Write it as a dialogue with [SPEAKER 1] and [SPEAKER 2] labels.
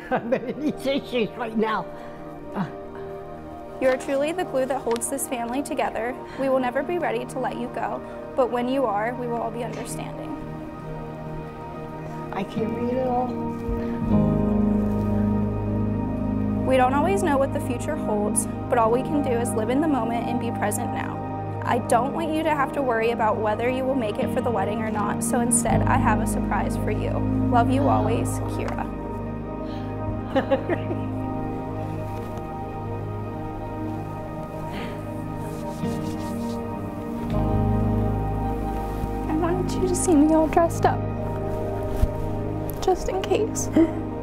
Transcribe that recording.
[SPEAKER 1] I'm in these issues right now.
[SPEAKER 2] You are truly the glue that holds this family together. We will never be ready to let you go, but when you are, we will all be understanding.
[SPEAKER 1] I can't read it all.
[SPEAKER 2] We don't always know what the future holds, but all we can do is live in the moment and be present now. I don't want you to have to worry about whether you will make it for the wedding or not, so instead I have a surprise for you. Love you always, Kira. I wanted you to see me all dressed up, just in case.